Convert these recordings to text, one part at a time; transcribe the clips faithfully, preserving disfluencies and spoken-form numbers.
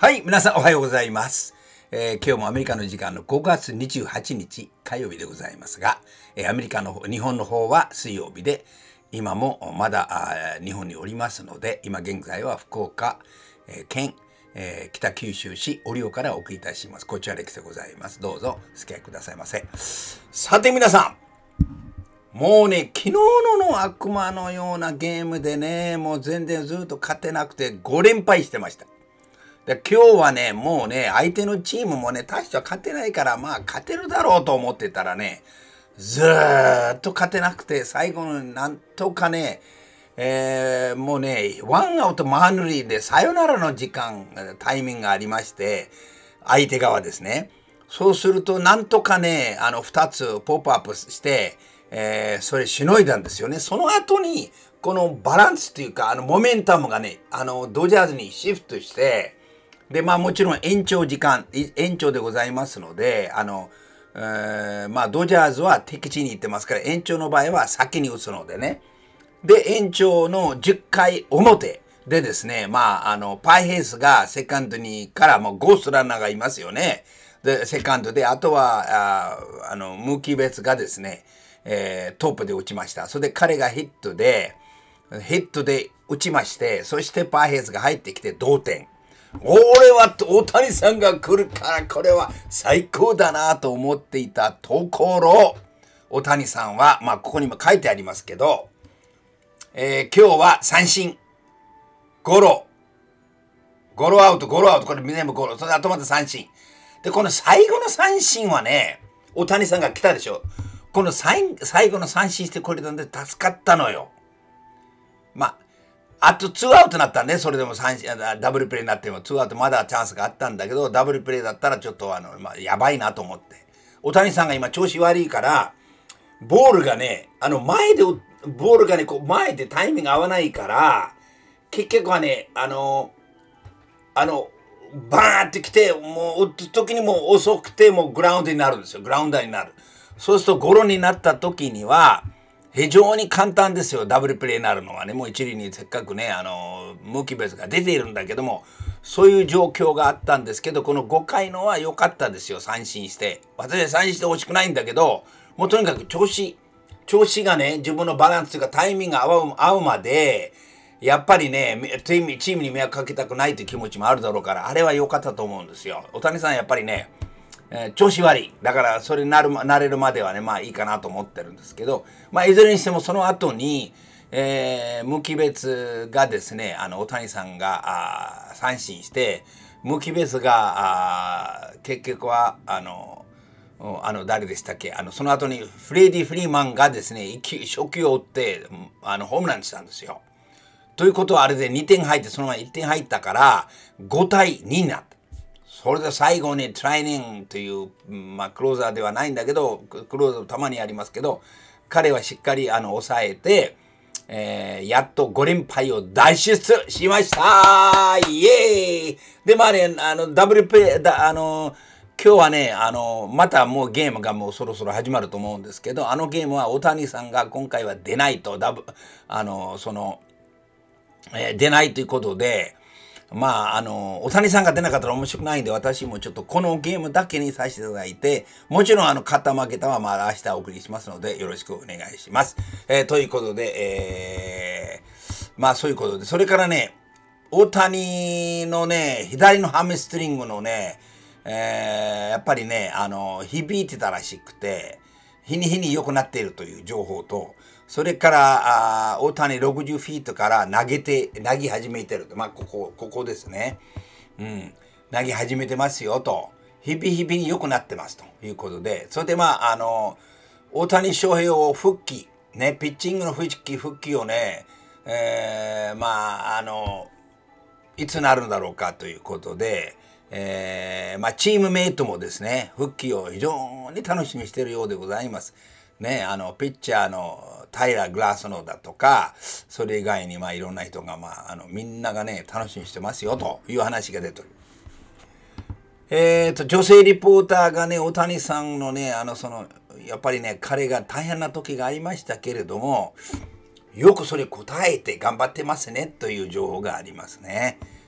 はい、皆さんおはようございます。えー今日もアメリカの時間のごがつにじゅうはちにち火曜日でございますが、えーアメリカの方、日本の方は水曜日で、今もまだあー日本におりますので、今現在は福岡、えー県、えー北九州市折尾からお送りいたします。こちら歴でございます。どうぞお付き合いくださいませ。さて皆さん、もうね、昨日のの悪魔のようなゲームでね、もう全然ずっと勝てなくてごれんぱいしてました。で今日はね、もうね、相手のチームもね、大しては勝てないから、まあ勝てるだろうと思ってたらね、ずーっと勝てなくて、最後のなんとかね、えーもうね、ワンアウト満塁でサヨナラの時間、タイミングがありまして、相手側ですね。そうすると、なんとかね、あの、二つポップアップして、えーそれしのいだんですよね。その後に、このバランスっていうか、あの、モメンタムがね、あの、ドジャーズにシフトして、で、まあもちろん延長時間、い延長でございますので、あの、えーまあドジャーズは敵地に行ってますから、延長の場合は先に打つのでね。で、延長のじゅっかい表でですね、まあ、あの、パイヘイスがセカンドにからもうゴーストランナーがいますよね。で、セカンドで、あとは、あ、あの、ムーキーベツがですね、えートップで打ちました。それで彼がヒットで、ヒットで打ちまして、そしてパーヘイズが入ってきて同点。俺は大谷さんが来るからこれは最高だなと思っていたところ、大谷さんは、まあここにも書いてありますけど、えー今日は三振、ゴロ、ゴロアウト、ゴロアウト、これ全部ゴロ、それであとまた三振。で、この最後の三振はね、大谷さんが来たでしょ。この最最後の三振してこれなんで助かったのよ。まあ、あとツーアウトになったんで、それでも三振、ダブルプレーになってもツーアウトまだチャンスがあったんだけど、ダブルプレーだったらちょっとあの、まあ、やばいなと思って。大谷さんが今調子悪いから、ボールがね、あの前で、ボールがね、こう前でタイミング合わないから、結局はね、あの、あの、バーンって来て、もう、打つ時にもう遅くて、もうグラウンドになるんですよ。グラウンダーになる。そうするとゴロになった時には、非常に簡単ですよ。ダブルプレーになるのはね。もう一塁にせっかくね、あの、ムーキーベースが出ているんだけども、そういう状況があったんですけど、このごかいのは良かったですよ。三振して。私は三振してほしくないんだけど、もうとにかく調子、調子がね、自分のバランスというかタイミングが合う合うまで、やっぱりね、チームチームに迷惑かけたくないという気持ちもあるだろうから、あれは良かったと思うんですよ。大谷さんやっぱりね、えー調子悪い。だから、それになる、なれるまではね、まあいいかなと思ってるんですけど、まあいずれにしてもその後に、えー、無機別がですね、あの、大谷さんが、あー三振して、無機別が、あー結局は、あの、おあの、誰でしたっけあの、その後にフレディ・フリーマンがですね、一球初球を打って、あの、ホームランにしたんですよ。ということはあれでにてん入って、そのままいってん入ったから、ごたいにになった。それで最後にトライニングという、まあ、クローザーではないんだけど、クローザーたまにありますけど、彼はしっかりあの抑えて、えー、やっとごれんぱいを脱出しましたイエーイで、まあね、あの、ダブルプレー、だあの、今日はね、あの、またもうゲームがもうそろそろ始まると思うんですけど、あのゲームは大谷さんが今回は出ないと、ダブ、あの、その、えー出ないということで、まあ、あの、大谷さんが出なかったら面白くないんで、私もちょっとこのゲームだけにさせていただいて、もちろん、あの、勝った負けたはまあ明日お送りしますので、よろしくお願いします。えーということで、えーまあそういうことで、それからね、大谷のね、左のハムストリングのね、えーやっぱりね、あの、響いてたらしくて、日に日に良くなっているという情報と、それから、あー大谷ろくじゅうフィートから投げて、投げ始めてると。まあ、ここ、ここですね。うん。投げ始めてますよと。日々日々に良くなってますということで。それでまあ、あの、大谷翔平を復帰、ね、ピッチングの復帰、復帰をね、えー、まあ、あの、いつなるんだろうかということで、えー、まあ、チームメイトもですね、復帰を非常に楽しみにしているようでございます。ね、あの、ピッチャーのタイラー・グラスノーだとか、それ以外にまあいろんな人がまあ、あの、みんながね、楽しみにしてますよという話が出てる。えーと、女性リポーターがね、大谷さんのね、あの、その、やっぱりね、彼が大変な時がありましたけれども、よくそれ答えて頑張ってますねという情報がありますね。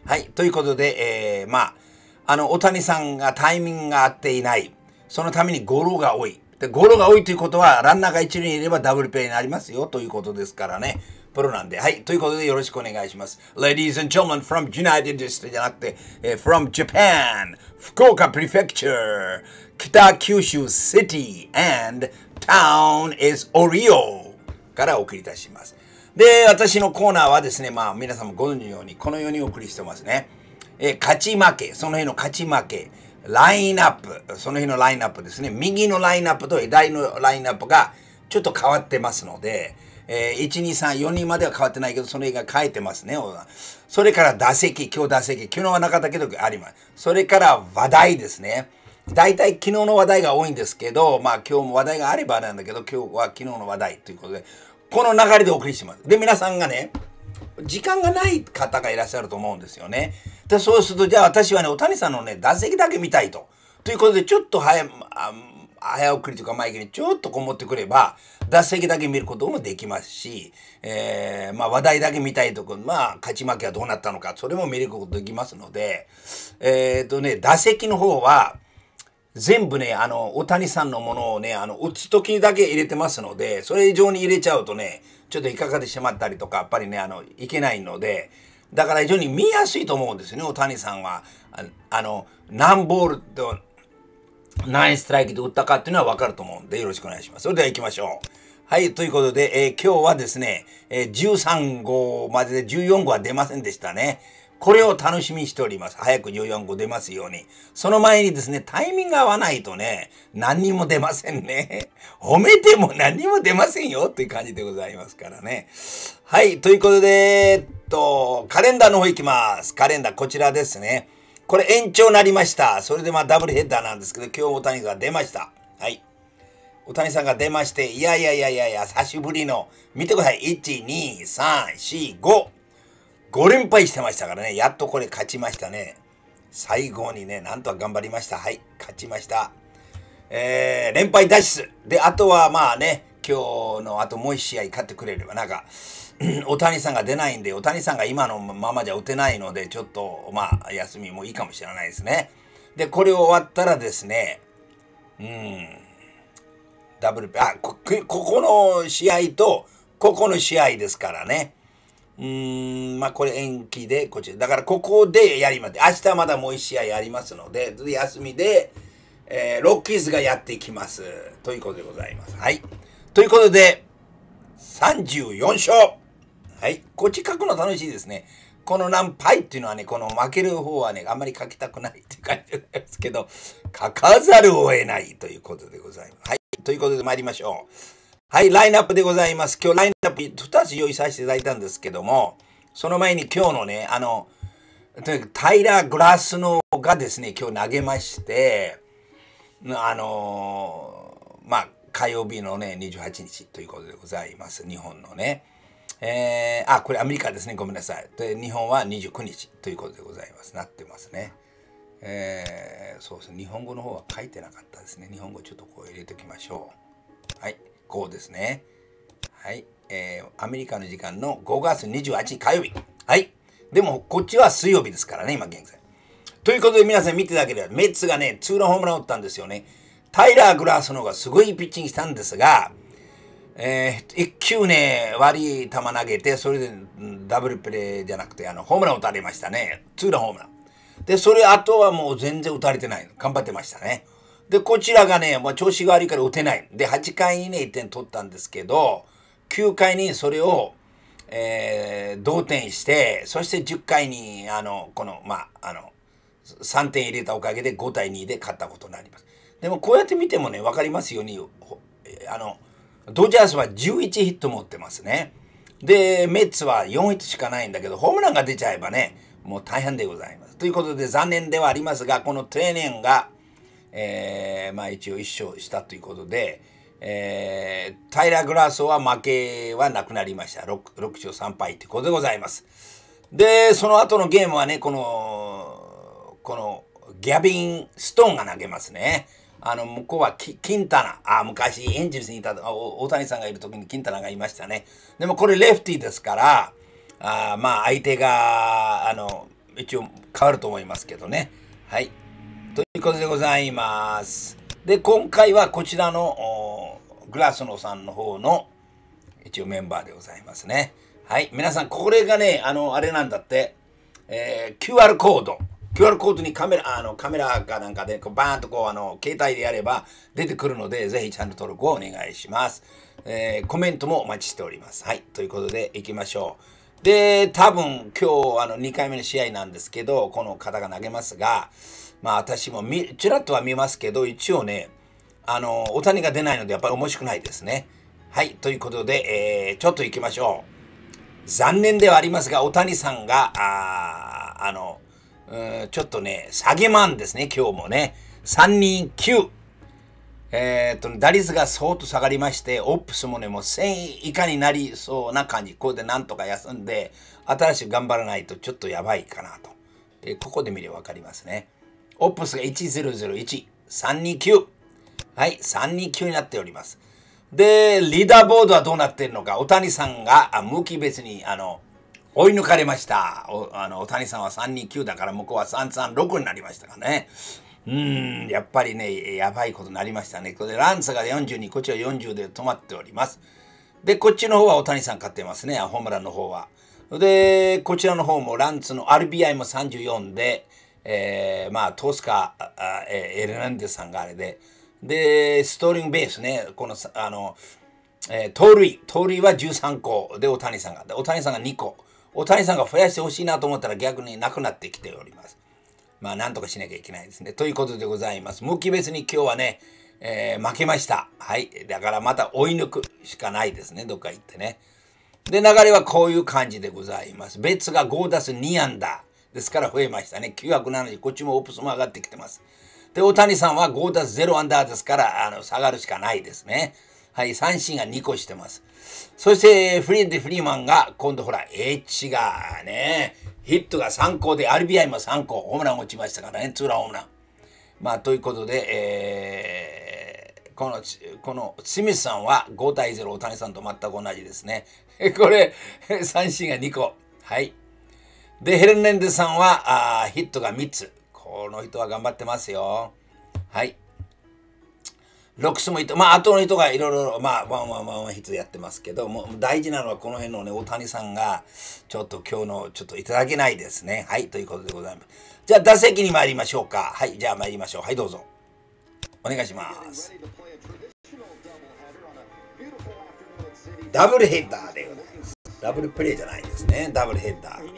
はい。ということで、えー、まあ、あの、大谷さんがタイミングが合っていない。そのためにゴロが多い。で、ゴロが多いということは、ランナーが一塁にいればダブルプレイになりますよということですからね。プロなんで。はい。ということでよろしくお願いします。Ladies and gentlemen from United States じゃなくて、えー、from Japan, 福岡 Prefecture, 北九州 City and town is Oreo からお送りいたします。で、私のコーナーはですね、まあ皆さんもご存知のように、このようにお送りしてますね。えー、勝ち負け、その日の勝ち負け、ラインナップ、その日のラインナップですね。右のラインナップと左のラインナップがちょっと変わってますので、えー、いち、に、さん、よにんまでは変わってないけど、その日が変えてますね。それから打席、今日打席、昨日はなかったけどあります。それから話題ですね。大体昨日の話題が多いんですけど、まあ今日も話題があればなんだけど、今日は昨日の話題ということで、この流れでお送りします。で、皆さんがね、時間がない方がいらっしゃると思うんですよね。で、そうすると、じゃあ私はね、大谷さんのね、打席だけ見たいと。ということで、ちょっと早、早送りというか前にちょっとこもってくれば、打席だけ見ることもできますし、えー、まあ話題だけ見たいところ、まあ勝ち負けはどうなったのか、それも見ることできますので、えっとね、打席の方は、全部ね、あの、大谷さんのものをね、あの、打つ時にだけ入れてますので、それ以上に入れちゃうとね、ちょっと引っかかってしまったりとか、やっぱりね、あの、いけないので、だから非常に見やすいと思うんですよね、大谷さんは。あ, あの、何ボールと何ストライクで打ったかっていうのは分かると思うんで、よろしくお願いします。それでは行きましょう。はい、ということで、えー、今日はですね、えー、じゅうさん号まででじゅうよん号は出ませんでしたね。これを楽しみにしております。早くじゅうよん号出ますように。その前にですね、タイミングが合わないとね、何にも出ませんね。褒めても何にも出ませんよっていう感じでございますからね。はい、ということで、えっと、カレンダーの方行きます。カレンダーこちらですね。これ延長になりました。それでまあダブルヘッダーなんですけど、今日大谷さんが出ました。はい。大谷さんが出まして、いやいやいやいやいや、久しぶりの、見てください。いち、に、さん、よん、ご。ご連敗してましたからね。やっとこれ勝ちましたね。最後にね、なんとか頑張りました。はい、勝ちました。えー、連敗脱出。で、あとはまあね、今日のあともう一試合勝ってくれれば、なんか、大谷さんが出ないんで、大谷さんが今のままじゃ打てないので、ちょっと、まあ、休みもいいかもしれないですね。で、これ終わったらですね、うん、ダブル、あ、こ、ここの試合と、ここの試合ですからね。うーん、まあこれ延期で、こちら。だからここでやります。明日まだもう一試合やりますので、休みで、えー、ロッキーズがやっていきます。ということでございます。はい。ということで、さんじゅうよん勝。はい。こっち書くの楽しいですね。この何敗っていうのはね、この負ける方はね、あんまり書きたくないっていう感じですけど、書かざるを得ないということでございます。はい。ということで参りましょう。はい、ラインナップでございます。今日ラインナップふたつ用意させていただいたんですけども、その前に今日のね、あの、タイラー・グラスノがですね、今日投げまして、あのー、まあ、火曜日のね、にじゅうはちにちということでございます。日本のね。えー、あ、これアメリカですね。ごめんなさい。で、日本はにじゅうくにちということでございます。なってますね。えー、そうですね。日本語の方は書いてなかったですね。日本語ちょっとこう入れておきましょう。はい。こうですね。はい。えー、アメリカの時間のごがつにじゅうはちにち火曜日。はい。でも、こっちは水曜日ですからね、今現在。ということで皆さん見ていただければ、メッツがね、ツーランホームランを打ったんですよね。タイラー・グラスノがすごいピッチングしたんですが、えー、いっ球ね、悪い球投げて、それでダブルプレーじゃなくて、あの、ホームラン打たれましたね。ツーランホームラン。で、それあとはもう全然打たれてない。頑張ってましたね。で、こちらがね、まあ、調子が悪いから打てない。で、はちかいにね、いってん取ったんですけど、きゅうかいにそれを、えー、同点して、そしてじゅっかいに、あの、この、まあ、あの、さんてん入れたおかげでごたいにで勝ったことになります。でも、こうやって見てもね、わかりますように、あの、ドジャースはじゅういちヒット持ってますね。で、メッツはよんヒットしかないんだけど、ホームランが出ちゃえばね、もう大変でございます。ということで、残念ではありますが、このトレーニングが、えー、まあ一応一勝したということで、えー、タイラー・グラスは負けはなくなりました。ろく, ろく勝さん敗ということでございます。で、その後のゲームはね、この、このギャビン・ストーンが投げますね。あの、向こうはキンタナ。あ、昔エンジェルスにいた、大谷さんがいる時にキンタナがいましたね。でもこれレフティーですから、あまあ相手が、あの、 一応変わると思いますけどね。はい。ということでございます。で、今回はこちらのグラスノさんの方の一応メンバーでございますね。はい。皆さん、これがね、あの、あれなんだって、えー、キューアール コード。キューアール コードにカメラ、あの、カメラかなんかで、こうバーンとこう、あの、携帯でやれば出てくるので、ぜひチャンネル登録をお願いします。えー、コメントもお待ちしております。はい。ということで、行きましょう。で、多分、今日、あの、にかいめの試合なんですけど、この方が投げますが、まあ、私もみ、ちらっとは見ますけど、一応ね、あの、大谷が出ないので、やっぱり面白くないですね。はい。ということで、えー、ちょっと行きましょう。残念ではありますが、大谷さんが、ああの、うん、ちょっとね、下げマンですね、今日もね。さんにんきゅう。えー、っと、打率が相当下がりまして、オップスもね、もうせん以下になりそうな感じ。これでなんとか休んで、新しく頑張らないとちょっとやばいかなと。えー、ここで見ればわかりますね。オップスがいちぜろぜろいち。さんにきゅう。はい、さんにきゅうになっております。で、リーダーボードはどうなっているのか。大谷さんが、あ、向き別に、あの、追い抜かれました。お、あの、大谷さんはさんにきゅうだから、向こうはさんさんろくになりましたからね。うーん、やっぱりね、やばいことになりましたね。これでランスがよんじゅうに、こっちはよんじゅうで止まっております。で、こっちの方は大谷さん勝ってますね、ホームランの方は。で、こちらの方もランツの アールビーアイ もさんじゅうよんで、えー、まあ、トースカー、あエルナンデスさんがあれで、で、ストーリングベースね、この、あの、えー、盗塁、盗塁はじゅうさんこで、大谷さんが。で、大谷さんがにこ。大谷さんが増やしてほしいなと思ったら逆になくなってきております。まあ、なんとかしなきゃいけないですね。ということでございます。向き別に今日はね、えー、負けました。はい。だからまた追い抜くしかないですね。どっか行ってね。で、流れはこういう感じでございます。別がご打数に安打。ですから増えましたね。きゅうひゃくななじゅう、こっちもオープスも上がってきてます。で、大谷さんはご打数ゼロアンダーですから、あの、下がるしかないですね。はい、三振がにこしてます。そして、フリーでフリーマンが、今度ほら、H がね、ヒットがさんこで、アールビーアイ もさんこ、ホームラン落ちましたからね、ツーランホームラン。まあ、ということで、えー、この、この、スミスさんはごたいゼロ、大谷さんと全く同じですね。これ、三振がにこ。はい。で、ヘルネンデさんは、あヒットがみっつ。この人は頑張ってますよ。はい。ロックスもいて、まあ、後の人がいろいろ、まあ、ワンワンワンワンヒットやってますけど、もう大事なのはこの辺のね、大谷さんが、ちょっと今日の、ちょっといただけないですね。はい、ということでございます。じゃあ、打席に参りましょうか。はい、じゃあ参りましょう。はい、どうぞ。お願いします。ダブルヘッダーでございます。ダブルプレイじゃないですね。ダブルヘッダー。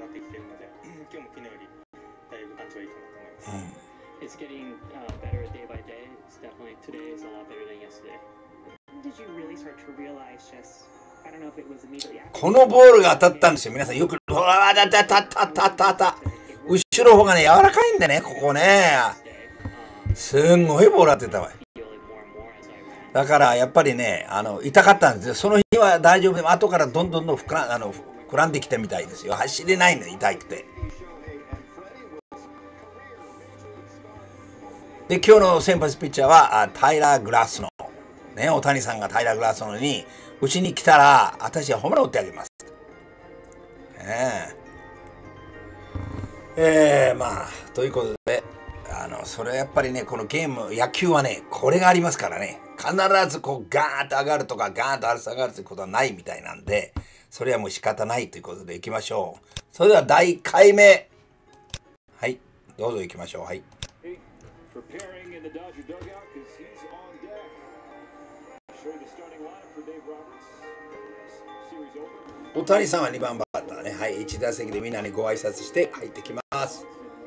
It's getting uh, better day by day. It's definitely today is a lot better than yesterday. When did you really start to realize just I don't know if it was immediately after? このボールが当たったんですよ。皆さんよく、ほら、たたたたたたた。後ろ方がね、柔らかいんでね、ここね。すんごいボール当てたわ。だからやっぱりね、あの痛かったんですよ。その日は大丈夫でも、後からどんどんどん膨らあの膨らんできたみたいですよ。走れないの、痛くて。で、今日の先発ピッチャーはタイラー・グラスノ。ね、大谷さんがタイラー・グラスノに、うちに来たら、私はホームラン打ってあげます。えー、えー、まあ、ということで、あの、それはやっぱりね、このゲーム、野球はね、これがありますからね、必ずこう、ガーンと上がるとか、ガーンと下がるということはないみたいなんで、それはもう仕方ないということでいきましょう。それではだいいっかいめ。はい、どうぞ行きましょう。はい。 Preparing in the Dodger dugout because he's on deck. Show you the starting lineup for Dave Roberts. Series over. 大谷さんはにばんバッターね。はい、いち打席でみんなにご挨拶して入ってきます。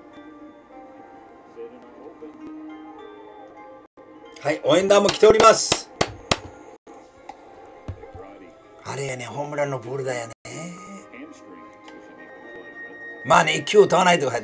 はい、応援団も来ております。あれやね、ホームランのボールだよね。まあね、いっきゅう打たないと入って。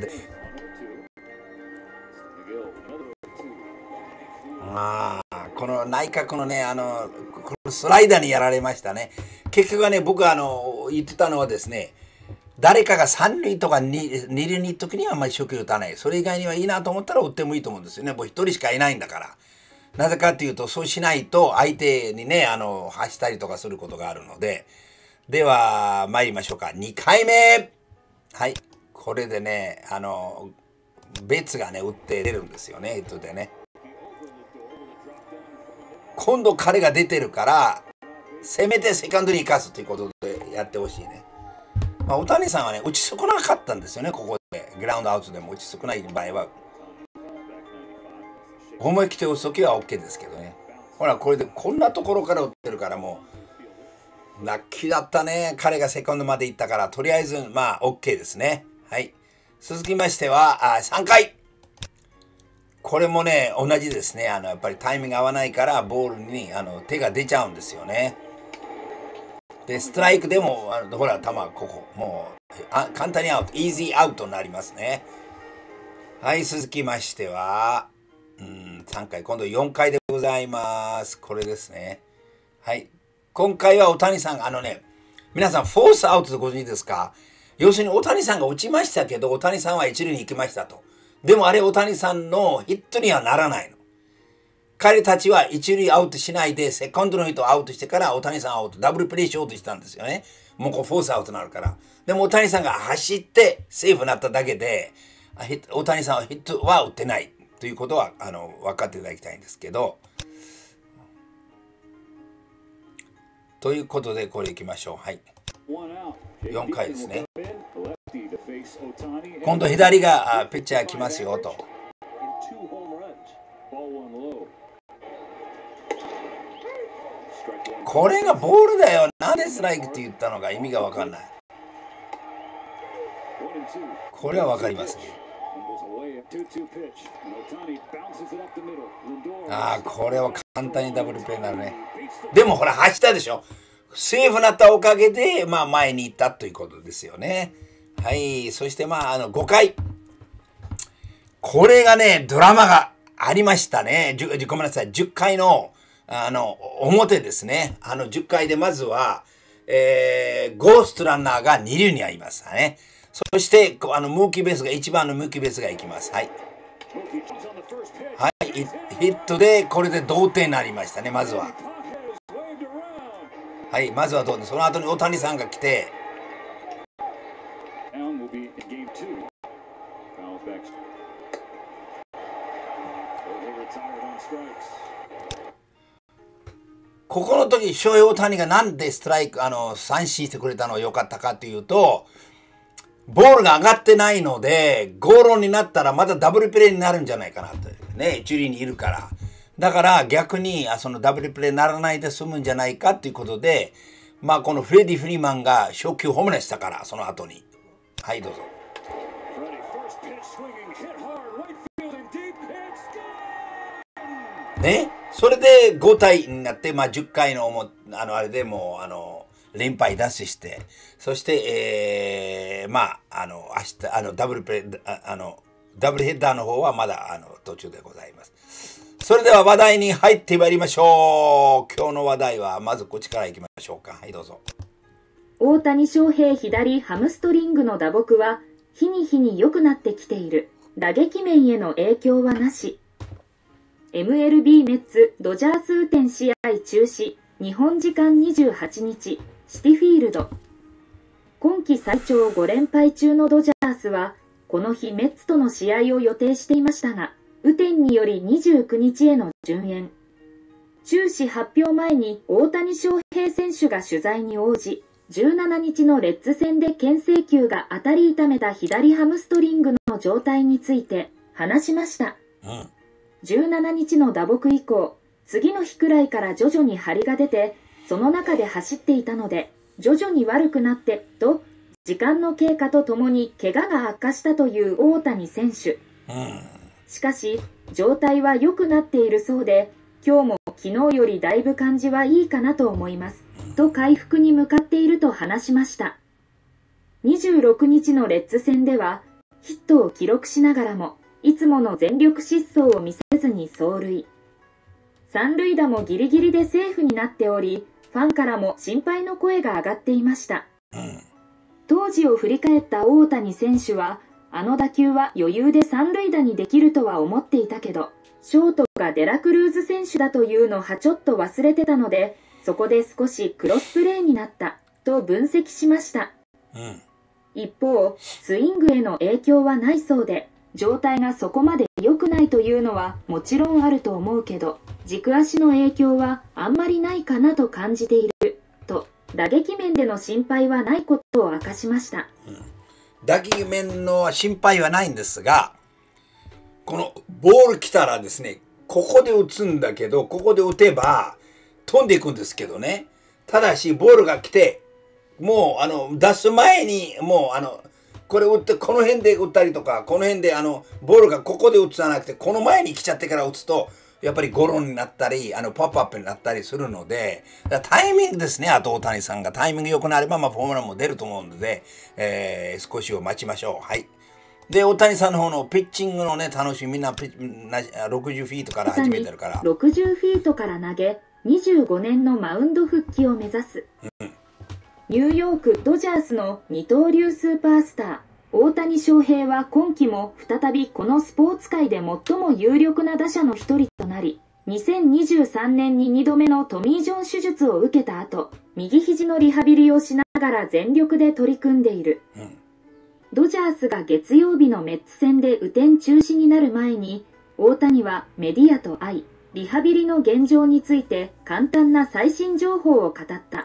ああ、この内角のね、あの、このスライダーにやられましたね。結局はね、僕はあの、言ってたのはですね、誰かがさん塁とかに塁に行くときにはあんまり初球打たない。それ以外にはいいなと思ったら打ってもいいと思うんですよね。もうひとりしかいないんだから。なぜかっていうと、そうしないと相手にね、あの、走ったりとかすることがあるので。では、参りましょうか。にかいめ。はい。 これでね、あの別がね打って出るんですよね、ヒットでね。今度彼が出てるからせめてセカンドに生かすということでやってほしいね。まあ、大谷さんはね打ち損なかったんですよね。ここでグラウンドアウトでも打ち損ない場合は思い切って打つときは OK ですけどね。ほらこれでこんなところから打ってるからもうラッキーだったね。彼がセカンドまで行ったからとりあえずまあ OK ですね。はい、続きましてはあさんかい。これもね同じですね。あのやっぱりタイミング合わないからボールにあの手が出ちゃうんですよね。でストライクでもあのほら球ここもうあ簡単にアウト、イージーアウトになりますね。はい、続きましてはうんさんかい、今度よんかいでございます。これですね。はい、今回は大谷さんがあのね皆さんフォースアウトでご存知ですか。要するに大谷さんが打ちましたけど大谷さんは一塁に行きましたと。でもあれ大谷さんのヒットにはならないの。彼たちは一塁アウトしないでセカンドの人をアウトしてから大谷さんアウトダブルプレーしようとしたんですよね。もうこうフォースアウトになるから。でも大谷さんが走ってセーフになっただけで大谷さんはヒットは打ってないということはあの分かっていただきたいんですけど。ということでこれいきましょう。はい、よんかいですね。今度左がピッチャー来ますよと。これがボールだよ。なんでストライクって言ったのか意味が分かんない。これは分かりますね。ああ、これは簡単にダブルプレーになるね。でもほら走ったでしょ。セーフになったおかげで、まあ、前に行ったということですよね。はい、そしてまああのごかい、これがねドラマがありましたね。ごめんなさい、じゅっかいのあの表ですね。あのじゅっかいでまずは、えー、ゴーストランナーがに塁にありましたね。そしてあのムーキーベースがいちばんのムーキーベースが行きます。はい、はい、ヒットでこれで同点になりましたね。まずははい、まずはどうその後に大谷さんが来てここの時ショウヘイオオタニがなんでストライクあの三振してくれたのが良かったかというと、ボールが上がってないのでゴロになったらまたダブルプレーになるんじゃないかなとね、一塁にいるから。だから逆にそのダブルプレーにならないで済むんじゃないかということで、まあこのフレディ・フリーマンが初球ホームランしたから、その後に。はい、どうぞ。ね、それでごたいになって、まあじゅっかいのもあのあれでもうあの連敗脱出して、そして、えー、まああの明日あのダブルプレーああのダブルヘッダーの方はまだあの途中でございます。それでは話題に入ってまいりましょう。今日の話題はまずこっちからいきましょうか。はい、どうぞ。 大谷翔平左ハムストリングの打撲は日に日に良くなってきている。打撃面への影響はなし。エムエルビー メッツドジャース雨天試合中止。日本時間にじゅうはちにち、シティフィールド。今季最長ごれんぱい中のドジャースはこの日メッツとの試合を予定していましたが、雨天によりにじゅうくにちへの順延。中止発表前に大谷翔平選手が取材に応じ、じゅうしちにちのレッズ戦で牽制球が当たり痛めた左ハムストリングの状態について話しました。 うん、 じゅうしちにちの打撲以降、次の日くらいから徐々に張りが出て、その中で走っていたので、徐々に悪くなって、と、時間の経過とともに怪我が悪化したという大谷選手。 うんしかし、状態は良くなっているそうで、今日も昨日よりだいぶ感じはいいかなと思います。と回復に向かっていると話しました。にじゅうろくにちのレッズ戦では、ヒットを記録しながらも、いつもの全力疾走を見せずに走塁。三塁打もギリギリでセーフになっており、ファンからも心配の声が上がっていました。当時を振り返った大谷選手は、あの打球は余裕で三塁打にできるとは思っていたけど、ショートがデラクルーズ選手だというのはちょっと忘れてたので、そこで少しクロスプレーになった、と分析しました。 うん、 一方、スイングへの影響はないそうで、状態がそこまで良くないというのはもちろんあると思うけど、軸足の影響はあんまりないかなと感じている、と、打撃面での心配はないことを明かしました。 うん、打撃面の心配はないんですが、このボール来たらですね、ここで打つんだけど、ここで打てば飛んでいくんですけどね。ただし、ボールが来て、もう、あの、出す前に、もう、あの、これ打って、この辺で打ったりとか、この辺で、あの、ボールがここで打つじゃなくて、この前に来ちゃってから打つと、やっぱりゴロになったり、あの、ポップアップになったりするので、タイミングですね。あと、大谷さんがタイミング良くなれば、まあ、ホームランも出ると思うので、えー、少しを待ちましょう。はい。で、大谷さんの方のピッチングのね、楽しみ、みんなピッろくじゅうフィートから始めてるから。 ろくじゅうフィートから投げ、にじゅうごねんのマウンド復帰を目指す。うん、ニューヨーク・ドジャースの二刀流スーパースター、大谷翔平は今季も再びこのスポーツ界で最も有力な打者の一人となり、にせんにじゅうさんねんににどめのトミー・ジョン手術を受けた後、右肘のリハビリをしながら全力で取り組んでいる。うん、ドジャースが月曜日のメッツ戦で雨天中止になる前に、大谷はメディアと会い、リハビリの現状について簡単な最新情報を語った。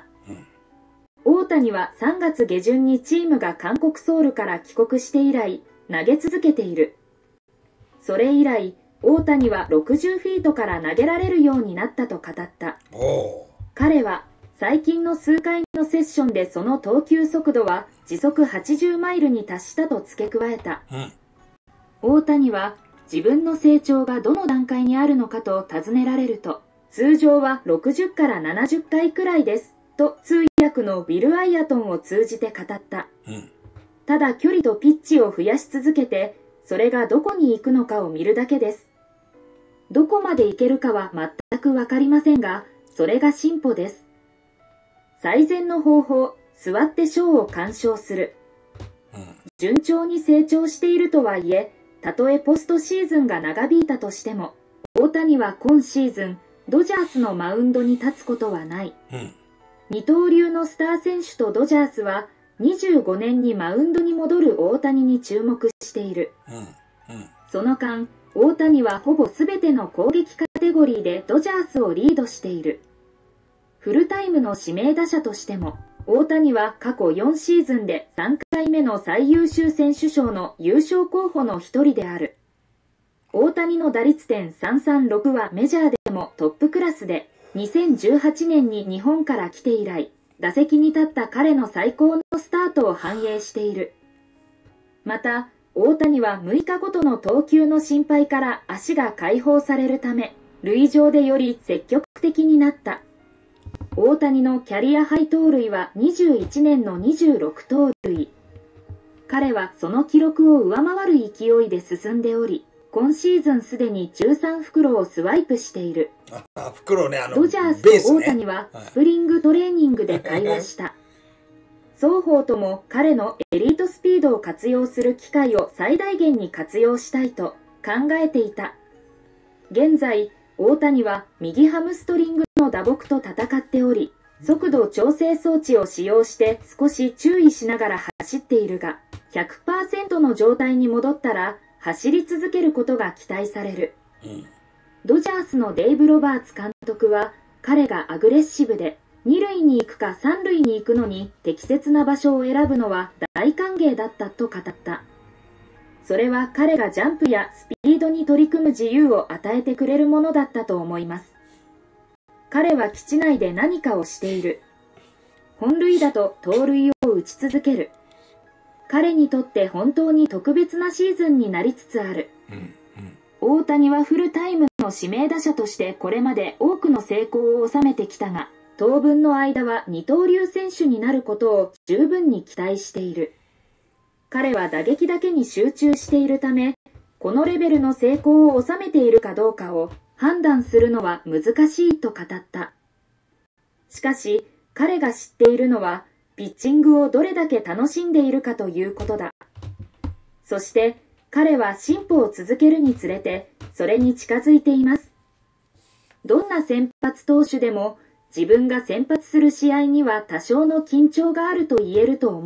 うん、大谷はさんがつげじゅんにチームが韓国ソウルから帰国して以来、投げ続けている。それ以来、大谷はろくじゅうフィートから投げられるようになったと語った。彼は、最近の数回のセッションでその投球速度は時速はちじゅうマイルに達したと付け加えた。うん、大谷は自分の成長がどの段階にあるのかと尋ねられると、通常はろくじゅっからななじゅっかいくらいです、と通訳のビル・アイアトンを通じて語った。うん、ただ距離とピッチを増やし続けて、それがどこに行くのかを見るだけです。どこまで行けるかは全くわかりませんが、それが進歩です。最善の方法、座ってショーを鑑賞する。うん、順調に成長しているとはいえ、たとえポストシーズンが長引いたとしても、大谷は今シーズン、ドジャースのマウンドに立つことはない。うん、二刀流のスター選手とドジャースは、にじゅうごねんにマウンドに戻る大谷に注目している。うんうん、その間、大谷はほぼ全ての攻撃カテゴリーでドジャースをリードしている。フルタイムの指名打者としても、大谷は過去よんシーズンでさんかいめの最優秀選手賞の優勝候補の一人である。大谷の打率点さんさんろくはメジャーでもトップクラスで、にせんじゅうはちねんに日本から来て以来、打席に立った彼の最高のスタートを反映している。また、大谷はむいかごとの投球の心配から足が解放されるため、塁上でより積極的になった。大谷のキャリアハイ盗塁はにじゅういちねんのにじゅうろくとうるい。彼はその記録を上回る勢いで進んでおり、今シーズンすでにじゅうさんふくろをスワイプしている。 あ、袋ね、あのドジャースと大谷はスプリングトレーニングで会話した。双方とも彼のエリートスピードを活用する機会を最大限に活用したいと考えていた。現在、大谷は右ハムストリングの打撲と戦っており、速度調整装置を使用して少し注意しながら走っているが、ひゃくパーセント の状態に戻ったら走り続けることが期待される。うん、ドジャースのデイブ・ロバーツ監督は、彼がアグレッシブで、にるいに行くかさんるいに行くのに適切な場所を選ぶのは大歓迎だったと語った。それは彼がジャンプやスピードに取り組む自由を与えてくれるものだったと思います。彼は基地内で何かをしている。本塁打と盗塁を打ち続ける。彼にとって本当に特別なシーズンになりつつある。うんうん、大谷はフルタイムの指名打者としてこれまで多くの成功を収めてきたが、当分の間は二刀流選手になることを十分に期待している。彼は打撃だけに集中しているため、このレベルの成功を収めているかどうかを判断するのは難しいと語った。しかし、彼が知っているのは、ピッチングをどれだけ楽しんでいるかということだ。そして、彼は進歩を続けるにつれて、それに近づいています。どんな先発投手でも、自分が先発する試合には多少の緊張があると言えると思う。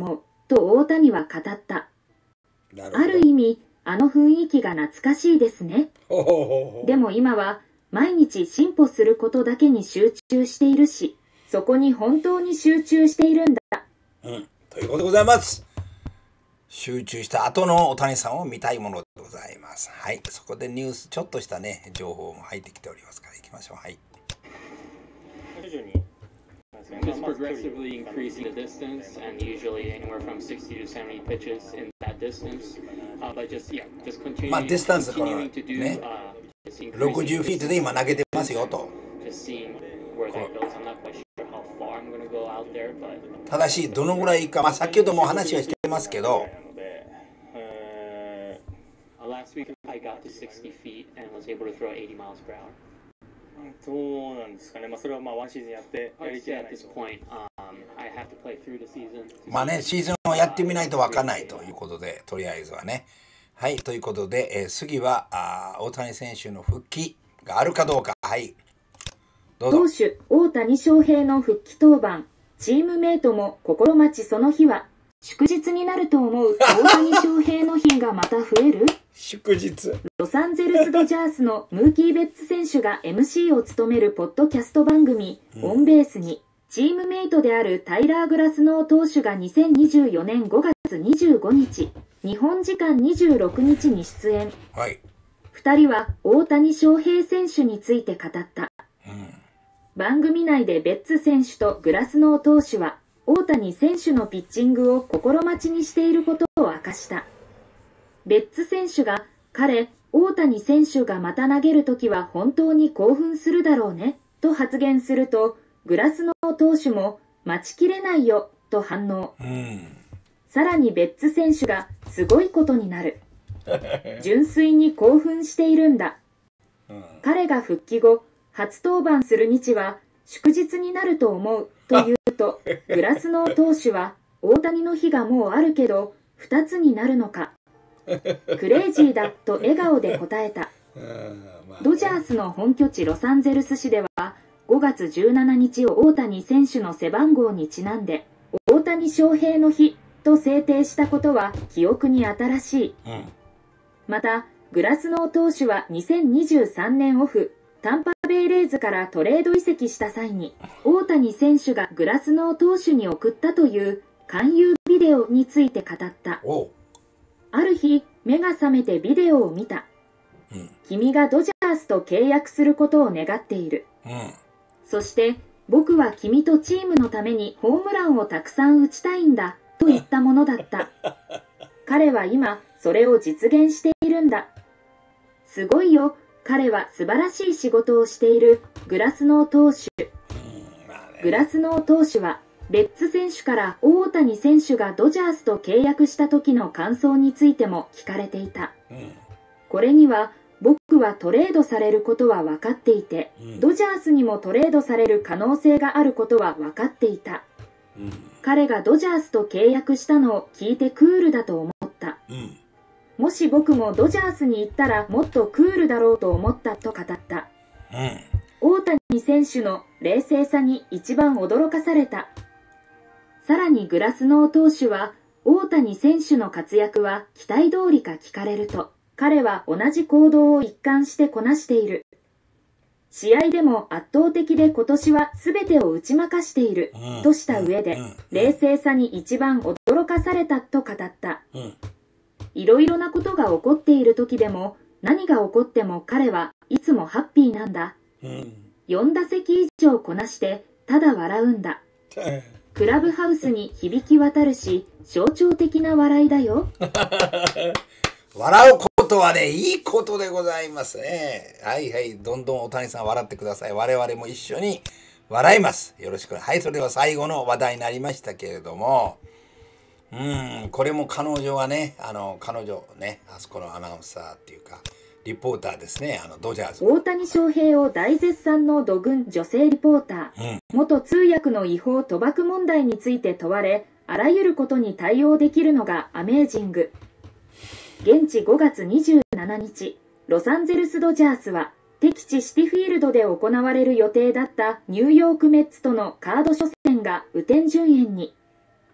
と大谷は語った。 なるほど。 ある意味、あの雰囲気が懐かしいですね。 ほほほほ。 でも今は、毎日進歩することだけに集中しているし、そこに本当に集中しているんだ。 うん。ということでございます。集中した後の大谷さんを見たいものでございます。はい。そこでニュース、ちょっとしたね、情報も入ってきておりますから、行きましょう。はい。 徐々に Just progressively increasing the distance, and usually anywhere from sixty to seventy pitches in that distance. Uh, but just yeah, just continuing, まあ、ディスタンスこの continuing to do ね、 uh, just increasing ろくじゅうフィートで今投げてますよと。 just seeing where that goes. I'm not quite sure how far I'm going to go out there, but ただし、どのぐらいか、まあ、先ほども話はしてますけど、 え uh, last week I got to sixty feet and was able to throw eighty miles per hour. ーどうなんですかね、まあ、それはまあワンシーズンやってや I'd りき say ら at ない this と。 point, um, I have to play through the season. to まあ see ね、シーズンをやってみないとわかんないということで、とりあえずはね。はい、ということで、えー次はあー大谷選手の復帰があるかどうか。はい。どうぞ。 投手、大谷翔平の復帰登板。チームメイトも心待ちその日は、祝日になると思う大谷翔平の日がまた増える祝日。 ロサンゼルスドジャースのムーキー・ベッツ選手が エムシー を務めるポッドキャスト番組、オンベースに、チームメイトであるタイラー・グラスノー投手がにせんにじゅうよねんごがつにじゅうごにち、日本時間にじゅうろくにちに出演。 はい。 二人は大谷翔平選手について語った。 うん。 番組内でベッツ選手とグラスノー投手は、大谷選手のピッチングを心待ちにしていることを明かした。ベッツ選手が、彼、大谷選手がまた投げるときは本当に興奮するだろうね、と発言すると、グラスノー投手も、待ちきれないよ、と反応。 うん。 さらにベッツ選手が、すごいことになる。純粋に興奮しているんだ。 うん彼が復帰後、初登板する日は、祝日になると思う、と言うと、グラスノー投手は、大谷の日がもうあるけど、二つになるのか。クレイジーだ、と笑顔で答えた。 うんまあねドジャースの本拠地ロサンゼルス市では、ごがつじゅうしちにちを大谷選手の背番号にちなんで、大谷翔平の日と制定したことは記憶に新しい。 うん。 また、グラスノー投手はにせんにじゅうさんねんオフ、タンパベイレイズからトレード移籍した際に、大谷選手がグラスノー投手に送ったという勧誘ビデオについて語った。 おう。 ある日、目が覚めてビデオを見た。 うん。 君がドジャースと契約することを願っている。 うん。 そして、僕は君とチームのためにホームランをたくさん打ちたいんだ、と言ったものだった。彼は今、それを実現しているんだ。すごいよ、彼は素晴らしい仕事をしている、グラスノー投手。 うんまあねグラスノー投手は、ベッツ選手から大谷選手がドジャースと契約した時の感想についても聞かれていた。 うん。 これには、僕はトレードされることは分かっていて、 うんドジャースにもトレードされる可能性があることは分かっていた。 うん。 彼がドジャースと契約したのを聞いてクールだと思った。 うん。 もし僕もドジャースに行ったらもっとクールだろうと思ったと語った。 うん。 大谷選手の冷静さに一番驚かされた。さらにグラスノー投手は、大谷選手の活躍は期待通りか聞かれると、彼は同じ行動を一貫してこなしている。試合でも圧倒的で今年は全てを打ち負かしている、 うんとした上で、 うん冷静さに一番驚かされたと語った。 うん。 いろいろなことが起こっている時でも、何が起こっても彼はいつもハッピーなんだ。 うん。 よんだせき以上こなして、ただ笑うんだ。クラブハウスに響き渡るし、象徴的な笑いだよ。 笑うことはね、いいことでございますね。はいはい。どんどん大谷さん笑ってください。我々も一緒に笑います。よろしく。はい、それでは最後の話題になりましたけれども、うん、これも彼女はね、あの、彼女ね、あそこのアナウンサーっていうか、リポーターですね、あの、ドジャース。 大谷翔平を大絶賛の土軍女性リポーター、 うん。 元通訳の違法賭博問題について問われ、あらゆることに対応できるのがアメージング。現地ごがつにじゅうしちにち、ロサンゼルスドジャースは、敵地シティフィールドで行われる予定だったニューヨークメッツとのカード初戦が雨天順延に。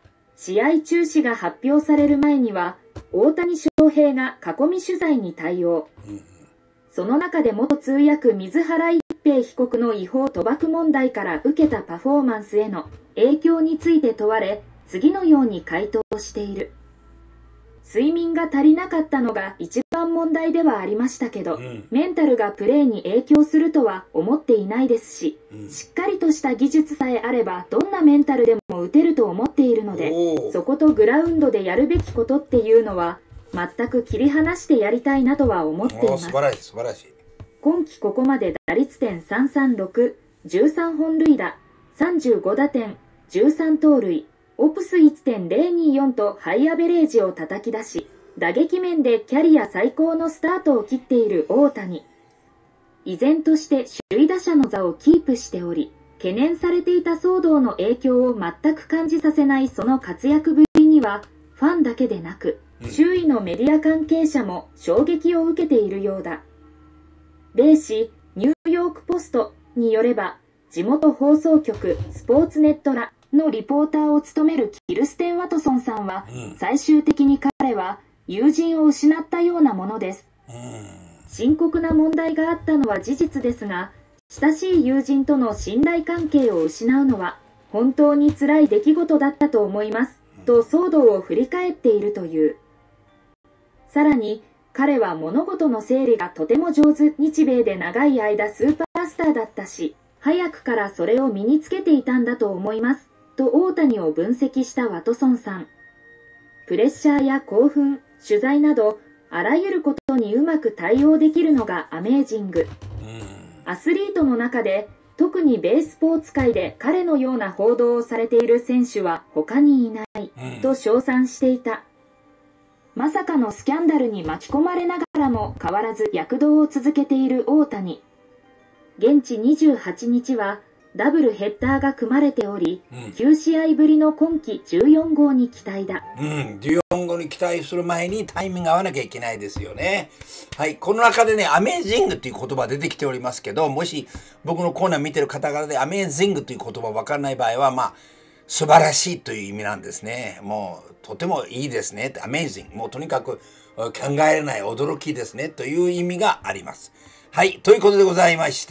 試合中止が発表される前には、大谷翔平が囲み取材に対応。その中で元通訳水原一平被告の違法賭博問題から受けたパフォーマンスへの影響について問われ、次のように回答している。睡眠が足りなかったのが一番問題ではありましたけど、うん、メンタルがプレーに影響するとは思っていないですし、うん、しっかりとした技術さえあればどんなメンタルでも打てると思っているので、そことグラウンドでやるべきことっていうのは全く切り離してやりたいなとは思っています。 素晴らしい素晴らしい。 今季ここまで打率点さんさんろく、じゅうさんほん塁打、さんじゅうご打点、じゅうさん盗塁、オプス いってんぜろによん とハイアベレージを叩き出し、打撃面でキャリア最高のスタートを切っている大谷。依然として首位打者の座をキープしており、懸念されていた騒動の影響を全く感じさせないその活躍ぶりには、ファンだけでなく、周囲のメディア関係者も衝撃を受けているようだ。米紙ニューヨークポストによれば、地元放送局スポーツネットらのリポーターを務めるキルステン・ワトソンさんは、うん、最終的に彼は友人を失ったようなものです、うん、深刻な問題があったのは事実ですが、親しい友人との信頼関係を失うのは本当に辛い出来事だったと思います、うん、と騒動を振り返っているという。さらに彼は物事の整理がとても上手、日米で長い間スーパースターだったし、早くからそれを身につけていたんだと思いますと大谷を分析したワトソンさん。プレッシャーや興奮、取材などあらゆることにうまく対応できるのがアメージング。アスリートの中で特にベースポーツ界で彼のような報道をされている選手は他にいないと称賛していた。まさかのスキャンダルに巻き込まれながらも変わらず躍動を続けている大谷。現地にじゅうはちにちはダブルヘッダーが組まれており、うん、きゅうしあいぶりの今季じゅうよん号に期待だ。 うん、じゅうよん号に期待する前にタイミング合わなきゃいけないですよね。はい、この中でね、アメージングっていう言葉出てきておりますけど、もし僕のコーナー見てる方々でアメージングという言葉わからない場合は、まあ、素晴らしいという意味なんですね。もう、とてもいいですね。アメージング。もうとにかく考えられない驚きですね。という意味があります。はい、ということでございまして、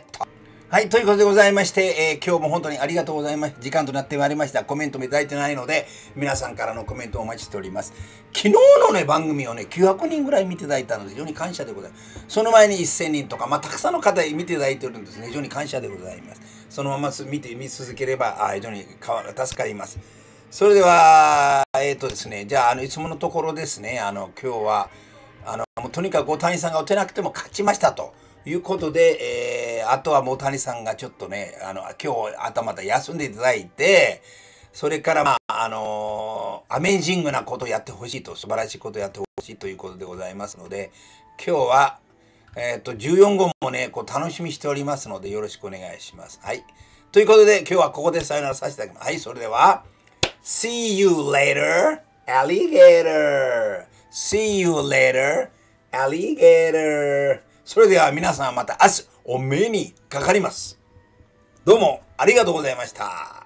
とはい、ということでございまして、えー、今日も本当にありがとうございます。時間となってまいりました。コメントもいただいてないので、皆さんからのコメントをお待ちしております。昨日のね、番組をね、きゅうひゃくにんぐらい見ていただいたので、非常に感謝でございます。その前にせんにんとか、まあ、たくさんの方見ていただいているんですね。非常に感謝でございます。そのまま見て、見続ければ、あ非常に助かります。それでは、えっとですね、じゃあ、あの、いつものところですね、あの、今日は、あの、もうとにかく大谷さんが打てなくても勝ちましたと。いうことで、えー、あとはもう谷さんがちょっとね、あの、今日頭で休んでいただいて、それからまあ、あのー、アメージングなことをやってほしいと、素晴らしいことをやってほしいということでございますので、今日は、えっと、じゅうよん号もね、こう楽しみにしておりますので、よろしくお願いします。はい。ということで、今日はここでさよならさせていただきます。はい、それでは、See you later, alligator! See you later, alligator! それでは皆さんまた明日お目にかかります。どうもありがとうございました。